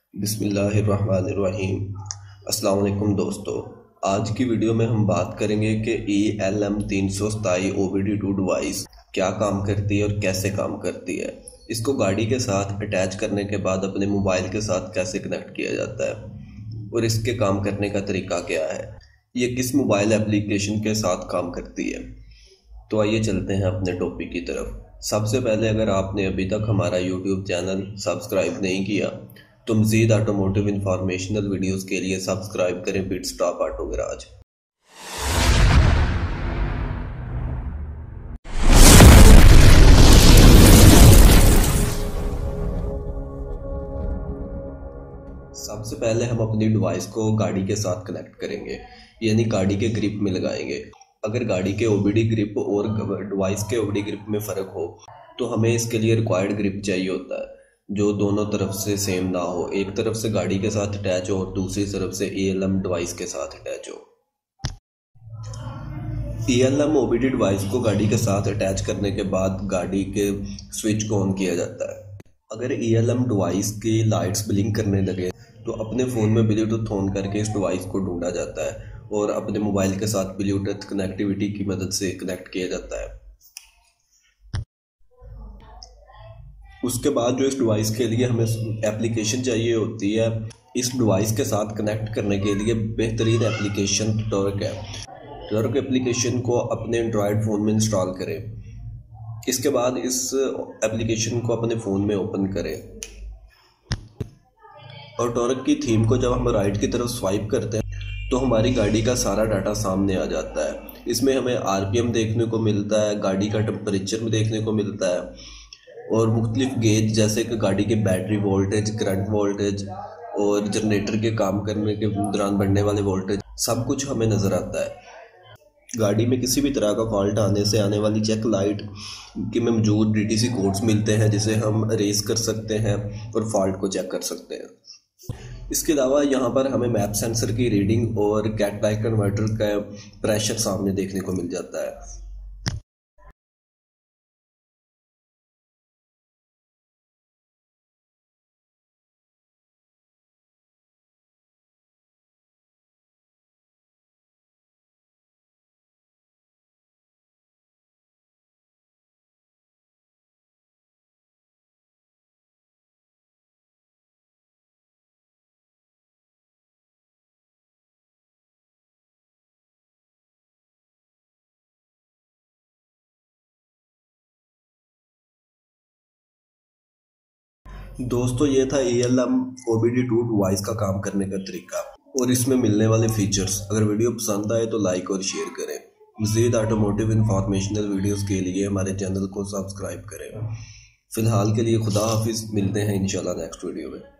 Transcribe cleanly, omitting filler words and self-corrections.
बिस्मिल्लाहिर्रहमानिर्रहीम। अस्सलाम वालेकुम दोस्तों, आज की वीडियो में हम बात करेंगे कि ELM327 OBD2 डिवाइस क्या काम करती है और कैसे काम करती है। इसको गाड़ी के साथ अटैच करने के बाद अपने मोबाइल के साथ कैसे कनेक्ट किया जाता है और इसके काम करने का तरीका क्या है, ये किस मोबाइल एप्लीकेशन के साथ काम करती है। तो आइए चलते हैं अपने टॉपिक की तरफ। सबसे पहले अगर आपने अभी तक हमारा यूट्यूब चैनल सब्सक्राइब नहीं किया तो मज़ीद ऑटोमोटिव इंफॉर्मेशनल वीडियोस के लिए सब्सक्राइब करें पिट स्टॉप ऑटो गैराज। सबसे पहले हम अपनी डिवाइस को गाड़ी के साथ कनेक्ट करेंगे, यानी गाड़ी के ग्रिप में लगाएंगे। अगर गाड़ी के OBD ग्रिप और डिवाइस के OBD ग्रिप में फ़र्क हो तो हमें इसके लिए रिक्वायर्ड ग्रिप चाहिए होता है जो दोनों तरफ से सेम ना हो, एक तरफ से गाड़ी के साथ अटैच हो और दूसरी तरफ से ELM डिवाइस के साथ अटैच हो। ELM OBD डिवाइस को गाड़ी के साथ अटैच करने के बाद गाड़ी के स्विच को ऑन किया जाता है। अगर ELM डिवाइस की लाइट्स ब्लिंक करने लगे तो अपने फ़ोन में ब्लूटूथ ऑन करके इस डिवाइस को ढूंढा जाता है और अपने मोबाइल के साथ ब्लूटूथ कनेक्टिविटी की मदद से कनेक्ट किया जाता है। उसके बाद जो इस डिवाइस के लिए हमें एप्लीकेशन चाहिए होती है, इस डिवाइस के साथ कनेक्ट करने के लिए बेहतरीन एप्लीकेशन टॉर्क है। टॉर्क एप्लीकेशन को अपने एंड्रॉयड फ़ोन में इंस्टॉल करें। इसके बाद इस एप्लीकेशन को अपने फ़ोन में ओपन करें और टॉर्क की थीम को जब हम राइट की तरफ स्वाइप करते हैं तो हमारी गाड़ी का सारा डाटा सामने आ जाता है। इसमें हमें RPM देखने को मिलता है, गाड़ी का टेम्परेचर में देखने को मिलता है और मुख्तलिफ गेज जैसे कि गाड़ी के बैटरी वोल्टेज, करंट वोल्टेज और जनरेटर के काम करने के दौरान बढ़ने वाले वोल्टेज, सब कुछ हमें नज़र आता है। गाड़ी में किसी भी तरह का फॉल्ट आने से आने वाली चेक लाइट के में मौजूद DTC कोड्स मिलते हैं जिसे हम रेस कर सकते हैं और फॉल्ट को चेक कर सकते हैं। इसके अलावा यहाँ पर हमें मैप सेंसर की रीडिंग और कैटलाइट कन्वर्टर का प्रेशर सामने देखने को मिल जाता है। दोस्तों, ये था ELM OBD2 डिवाइस का काम करने का तरीका और इसमें मिलने वाले फीचर्स। अगर वीडियो पसंद आए तो लाइक और शेयर करें। मज़ीद ऑटोमोटिव इंफॉर्मेशनल वीडियोस के लिए हमारे चैनल को सब्सक्राइब करें। फ़िलहाल के लिए खुदा हाफिज़, मिलते हैं इंशाल्लाह नेक्स्ट वीडियो में।